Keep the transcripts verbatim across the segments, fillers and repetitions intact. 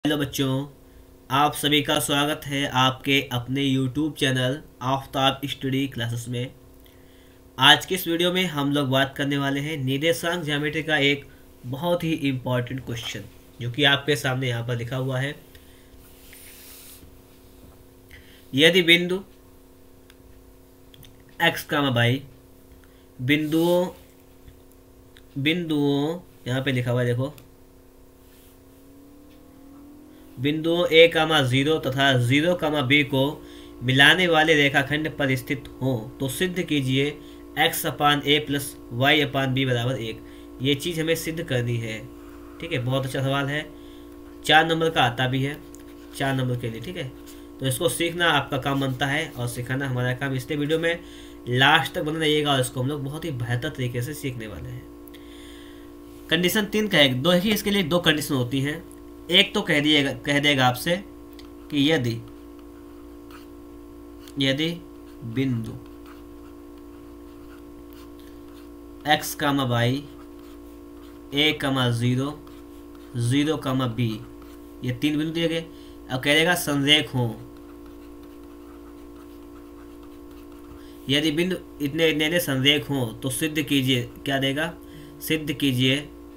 Hello बच्चों, आप सभी का स्वागत है आपके अपने YouTube channel Aftab study classes में। आज के इस वीडियो में हम लोग बात करने वाले हैं निर्देशांक ज्यामिति का एक बहुत ही इम्पोर्टेंट क्वेश्चन जो कि आपके सामने यहाँ पर लिखा हुआ है। यदि बिंदु एक्स कामा बाई बिंदुओं बिंदुओं यहाँ पे लिखा हुआ है, देखो, बिंदुओं ए कामा जीरो तथा जीरो कामा बी को मिलाने वाले रेखाखंड पर स्थित हो तो सिद्ध कीजिए x upon a plus y upon b बराबर एक। ये चीज़ हमें सिद्ध करनी है। ठीक है, बहुत अच्छा सवाल है, चार नंबर का आता भी है चार नंबर के लिए। ठीक है, तो इसको सीखना आपका काम बनता है और सिखाना हमारा काम, इसलिए वीडियो में लास्ट तक बने रहिएगा और इसको हम लोग बहुत ही बेहतर तरीके से सीखने वाले हैं। कंडीशन तीन का है, दो ही इसके लिए दो कंडीशन होती हैं। एक तो कह दिएगा कह देगा आपसे कि यदि यदि बिंदु x comma y a comma zero zero comma b, ये तीन बिंदु दिए गए। अब कह देगा संरेख हो। यदि बिंदु इतने इतने संरेख हो तो सिद्ध कीजिए, क्या देगा, सिद्ध कीजिए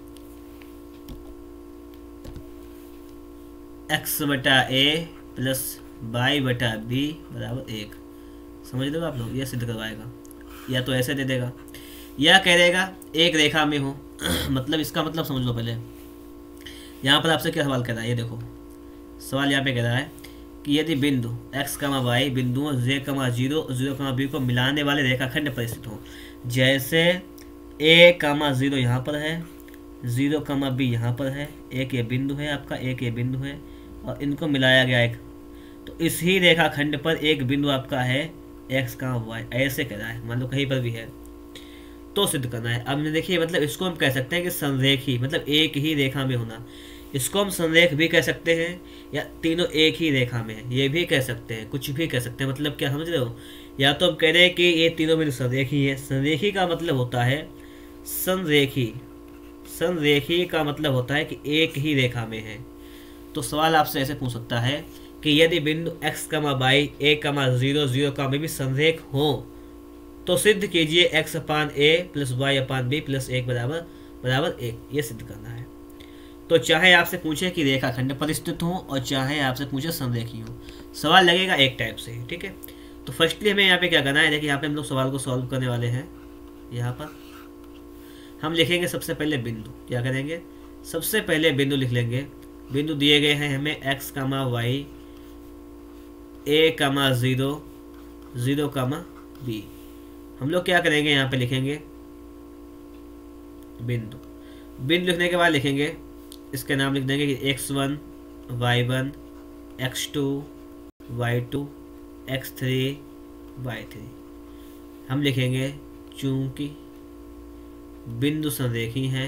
एक्स बटा ए प्लस बाई बटा बी बराबर एक। समझ लो आप लोग, यह सिद्ध करवाएगा। या तो ऐसे दे देगा या कह देगा एक रेखा में हो मतलब इसका मतलब समझ लो पहले। यहाँ पर आपसे क्या सवाल कह रहा है, ये देखो सवाल यहाँ पे कह रहा है कि यदि बिंदु एक्स कामा वाई बिंदुओं जे comma zero zero comma b को मिलाने वाले रेखाखंड पर स्थित हो। जैसे ए कामा जीरो यहाँ पर है, जीरो कामा बी यहाँ पर है, एक ये बिंदु है आपका, एक ये बिंदु है और इनको मिलाया गया एक, तो इस ही रेखाखंड पर एक बिंदु आपका है एक्स का वाई, ऐसे कह रहा है, मान लो कहीं पर भी है तो सिद्ध करना है। अब देखिए, मतलब इसको हम कह सकते हैं कि संरेखी, मतलब एक ही रेखा में होना। इसको हम संरेख भी कह सकते हैं या तीनों एक ही रेखा में है ये भी कह सकते हैं, कुछ भी कह सकते हैं। मतलब क्या समझ रहे हो, या तो हम कह रहे हैं कि ये तीनों बिंदु संरेखी है। संरेखी का मतलब होता है संरेखी संरेखी का मतलब होता है कि एक ही रेखा में है। तो सवाल आपसे ऐसे पूछ सकता है कि यदि बिंदु x comma y a comma zero zero comma b संरेख हो तो सिद्ध कीजिए x upon a plus y upon b plus एक बराबर बराबर एक। ये सिद्ध करना है। तो चाहे आपसे पूछे कि रेखाखंड पर स्थित हो और चाहे आपसे पूछे संरेखी हो, सवाल लगेगा एक टाइप से। ठीक है, तो फर्स्टली हमें यहाँ पे क्या करना है, देखिए यहाँ पे हम लोग सवाल को सॉल्व करने वाले हैं। यहाँ पर हम लिखेंगे सबसे पहले बिंदु, क्या करेंगे, सबसे पहले बिंदु लिख लेंगे। बिंदु दिए गए हैं हमें x comma y a comma zero zero comma b. हम लोग क्या करेंगे, यहाँ पे लिखेंगे बिंदु। बिंदु लिखने के बाद लिखेंगे, इसके नाम लिख देंगे कि x one y one x two y two x three y three. हम लिखेंगे चूंकि बिंदु संरेखी हैं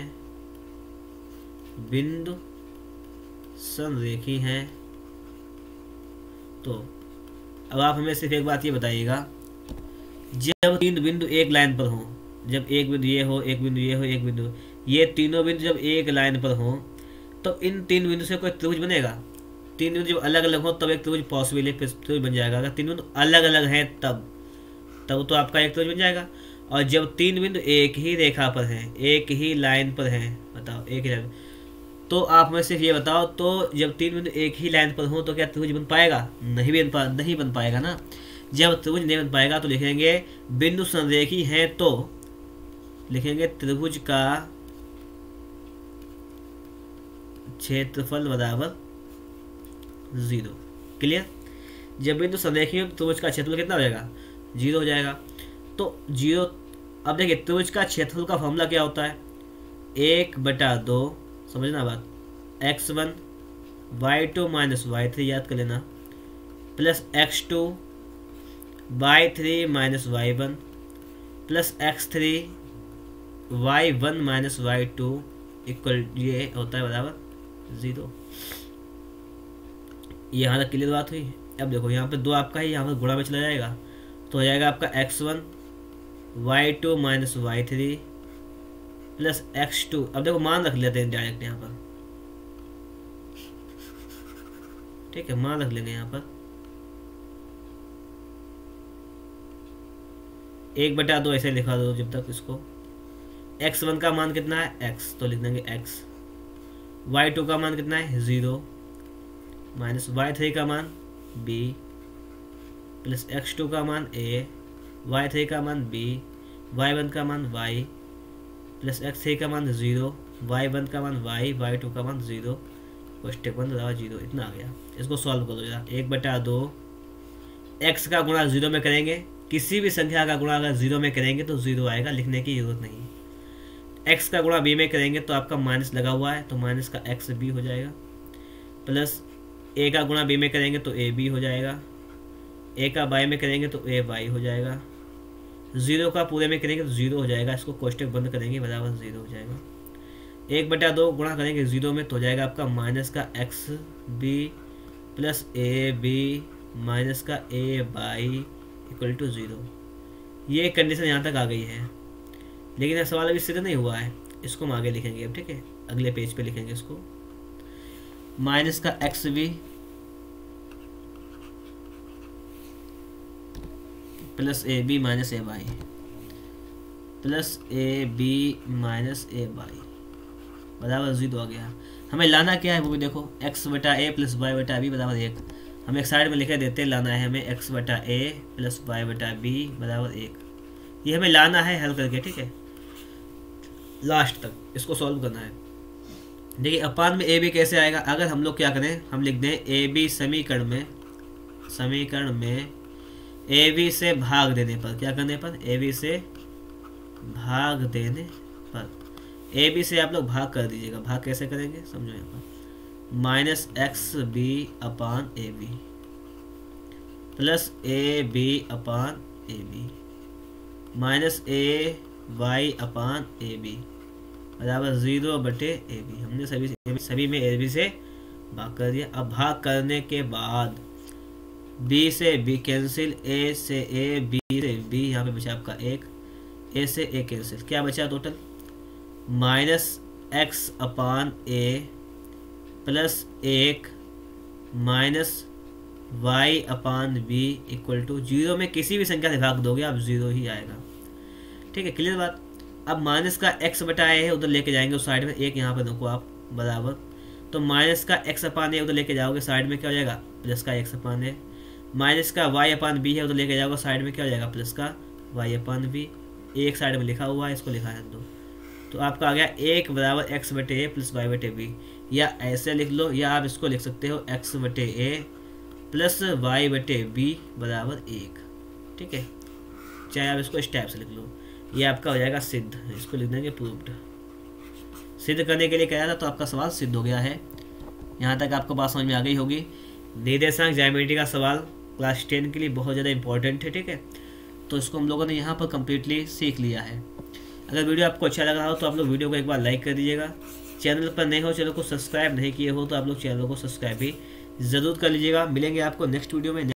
बिंदु संरेखी हैं तो अब आप हमें सिर्फ एक बात ये बताइएगा, जब तीन बिंदु एक लाइन पर हों, जब एक बिंदु ये हो, एक बिंदु ये हो, एक बिंदु, ये तीनों बिंदु जब एक लाइन पर हों तो इन तीन बिंदु से कोई त्रिभुज बनेगा। तीन बिंदु जब अलग अलग हो तब एक त्रिभुज पॉसिबल है, त्रिभुज बन जाएगा। अगर तीन बिंदु अलग अलग हैं तब तब तो आपका एक त्रिभुज बन जाएगा। और जब तीन बिंदु एक ही रेखा पर हैं, एक ही लाइन पर हैं, बताओ एक ही लाइन, तो आप में सिर्फ ये बताओ, तो जब तीन बिंदु एक ही लाइन पर हों तो क्या त्रिभुज बन पाएगा? नहीं बन पा नहीं बन पाएगा ना। जब त्रिभुज नहीं बन पाएगा तो लिखेंगे बिंदु संरेखी हैं तो लिखेंगे त्रिभुज का क्षेत्रफल बराबर जीरो। क्लियर? जब बिंदु संरेखी हो तो त्रिभुज का क्षेत्रफल कितना हो जाएगा? जीरो हो जाएगा। तो जीरो, अब देखिए त्रिभुज का क्षेत्रफल का फॉर्मूला क्या होता है, एक बटा दो, समझना बात, x one y two minus y three, याद कर लेना, plus x two y three minus y one plus x three y one minus y two equal, ये होता है बराबर ज़ीरो। यहाँ तक क्लियर बात हुई। अब देखो यहाँ पे दो आपका है, यहाँ पर गुणा में चला जाएगा तो हो जाएगा आपका x one y two minus y three plus x two. अब देखो मान रख लेते हैं डायरेक्ट यहाँ पर, ठीक है, मान रख लेंगे यहाँ पर। एक बटा दो ऐसे लिखा दो जब तक इसको। एक्स वन का मान कितना है एक्स, तो लिख देंगे एक्स। वाई टू का मान कितना है ज़ीरो, माइनस वाई थ्री का मान बी, प्लस एक्स टू का मान ए, वाई थ्री का मान बी, वाई वन का मान वाई, प्लस एक्स थ्री का मान ज़ीरो, वाई वन का मान वाई, वाई टू का मान ज़ीरो, कोष्टक बंद बराबर जीरो। इतना आ गया। इसको सॉल्व कर दो यार। एक बटा दो एक्स का गुणा जीरो में करेंगे, किसी भी संख्या का गुणा अगर जीरो में करेंगे तो जीरो आएगा, लिखने की जरूरत नहीं। एक्स का गुणा बी में करेंगे तो आपका माइनस लगा हुआ है तो माइनस का एक्स बी हो जाएगा, प्लस ए का गुणा बी में करेंगे तो ए बी हो जाएगा, ए का बाई में करेंगे तो ए बाई हो जाएगा, ज़ीरो का पूरे में करेंगे तो ज़ीरो हो जाएगा। इसको कोष्टक बंद करेंगे बराबर ज़ीरो हो जाएगा। एक बटा दो गुणा करेंगे ज़ीरो में तो हो जाएगा आपका माइनस का x b plus a b minus का a y equal to zero. ये कंडीशन यहाँ तक आ गई है, लेकिन यह सवाल अभी सिद्ध नहीं हुआ है। इसको हम आगे लिखेंगे अब, ठीक है, अगले पेज पे लिखेंगे इसको। माइनस का x b plus a b minus a y plus a b minus a y बराबर जीरो आ गया। हमें लाना क्या है वो भी देखो, एक्स बटा ए प्लस वाई बटा बी बराबर एक। हम एक साइड में लिखे देते हैं, लाना है हमें एक्स बटा ए प्लस वाई बटा बी बराबर एक। ये हमें लाना है हल करके, ठीक है, लास्ट तक इसको सॉल्व करना है। देखिए अपान में ए बी कैसे आएगा, अगर हम लोग क्या करें, हम लिख दें ए बी समीकरण में समीकरण में ए बी से भाग देने पर, क्या करने पर, ए बी से भाग देने पर, ए बी से आप लोग भाग कर दीजिएगा। भाग कैसे करेंगे समझो यहाँ पर, minus x b upon a b plus a b upon a b minus a y upon a b बराबर ज़ीरो बटे ए बी। हमने सभी सभी में ए बी से भाग कर दिया। अब भाग करने के बाद बी से बी कैंसिल, ए से ए, बी से बी, यहाँ पे बचा आपका एक, ए से ए कैंसिल, क्या बचा total minus x upon a plus एक minus y upon b equal to zero. में किसी भी संख्या से भाग दोगे आप जीरो ही आएगा, ठीक है, क्लियर बात। अब माइनस का एक्स बटा ए है उधर लेके जाएंगे उस साइड में, एक यहाँ पे देखो आप बराबर, तो माइनस का एक्स अपान ए उधर लेके जाओगे साइड में क्या हो जाएगा प्लस का एक्स अपान ए, माइनस का वाई अपान बी है उधर लेके जाओगे साइड में क्या हो जाएगा प्लस का वाई अपान बी। एक साइड में लिखा हुआ है, इसको लिखा है दो, तो आपका आ गया एक बराबर एक्स बटे ए प्लस वाई बटे बी, या ऐसे लिख लो या आप इसको लिख सकते हो एक्स बटे ए प्लस वाई बटे बी बराबर एक, ठीक है, चाहे आप इसको इस टाइप से लिख लो। ये आपका हो जाएगा सिद्ध, इसको लिख देंगे प्रूव्ड। सिद्ध करने के लिए कहा था तो आपका सवाल सिद्ध हो गया है। यहाँ तक आपको बात समझ में आ गई होगी। निर्देशांक ज्यामिति का सवाल क्लास टेन के लिए बहुत ज़्यादा इंपॉर्टेंट है, ठीक है, तो इसको हम लोगों ने यहाँ पर कम्प्लीटली सीख लिया है। अगर वीडियो आपको अच्छा लग रहा हो तो आप लोग वीडियो को एक बार लाइक कर दीजिएगा। चैनल पर नए हो, चैनल को सब्सक्राइब नहीं किए हो तो आप लोग चैनल को सब्सक्राइब भी ज़रूर कर लीजिएगा। मिलेंगे आपको नेक्स्ट वीडियो में।